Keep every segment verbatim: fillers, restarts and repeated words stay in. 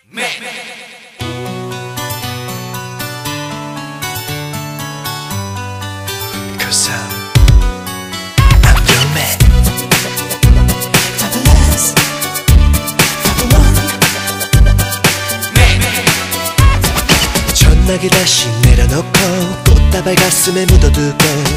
Cause I'm, I'm your man. Fabulous, fabulous. 전화기 다시 내려놓고 꽃다발 가슴에 묻어두고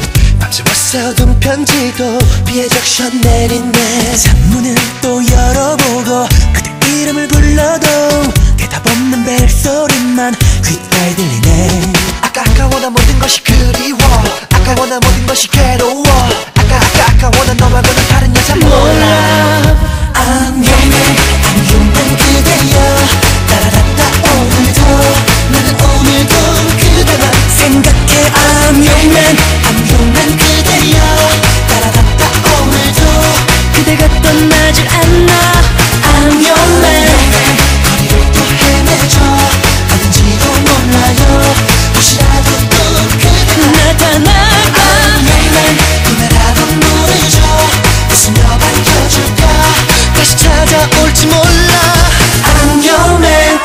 밤새웠어 둔 편지도 비에 적셔 내린네. 창문을 또 열어보고 그대 이름을 불러도 대답 없는 벨소리만 귓가에 들리네. 아까 아까워나 모든 것이 그리워. 아까워나 모든 것이 괴로워. 아까 아까 아까워나 너하고는 다른 여자 몰라. I'm your man, I'm your man 그대여. 따라랐다 오늘도 나는 오늘도 그대만 생각해. I'm your man, I'm your man 그대여. 따라랐다 오늘도 그대가 떠나질 않아. I'm your man. 거리를 또 헤매져 어딘지도 몰라요. 혹시라도 또 그대가 나타날까. I'm your man. 꿈에라도 모르죠. 웃으며 반겨줄까. 다시 찾아올지 몰라. I'm your man.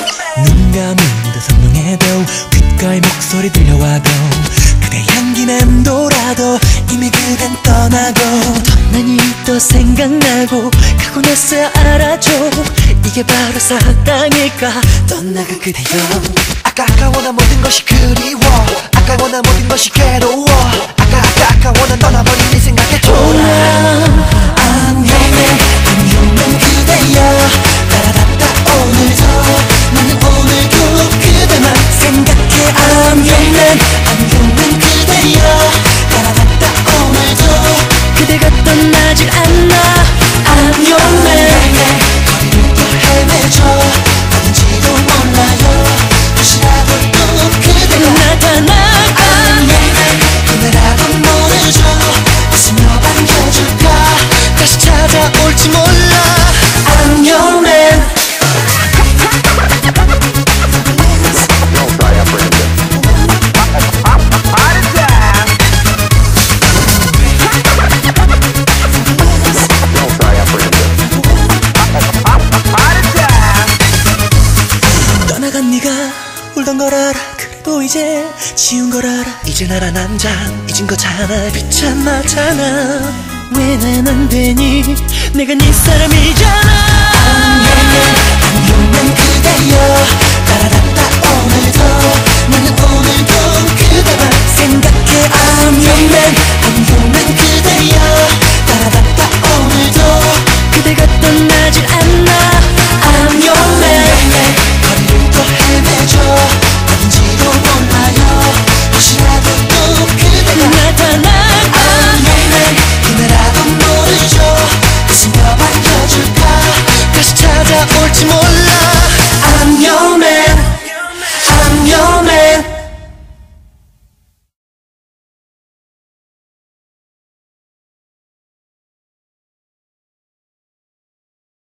눈 감으면도 선명해도 귓가에 목소리 들려와도 그대 향기 맴돌아도 이미 그댄 떠나고 떠나니 또 생각나고 가고 나서야 알아줘 이게 바로 사랑일까. 떠나가 그대여. 아까 아까워나 모든 것이 그리워. 아까워나 모든 것이 괴로워. 아까 아까 아까워나 떠나버린 네 생각에 돌아. I'm your man, I'm your man 그대여. 따라갔다 오늘도 나는 오늘도 그대만 생각해. I'm your man, I'm your man 그대여. 따라갔다 오늘도 그대가 떠나질 않아. I'm your man. 거리를 또 헤매져 어딘지도 몰라요. 혹시라도 또 그대가 나타날까. I'm your man. 꿈에라도 모르죠. 웃으며 반겨줄까. 다시 찾아올지 몰라. I'm your man. 떠나간 네가 울던 걸 알아. 그래도 이제 지운 걸 알아. 이젠 알아 남자 잊은 거잖아. 비참하잖아. 왜 난 안 되니. 내가 네 사람이잖아. I'm your man, I'm your man 그대여. 따라갔다 오늘도 나는 오늘도 그대만 생각해. I'm your man, I'm your man 그대여. 따라갔다 오늘도 그대가 떠나질 않아. I'm your man. 거리를 또 헤매져 어딘지도 몰라요. 혹시라도 또 그대가 나타날까. I'm your man. 꿈에라도 모르죠. 웃으며 반겨줄까. 다시 찾아올지 몰라.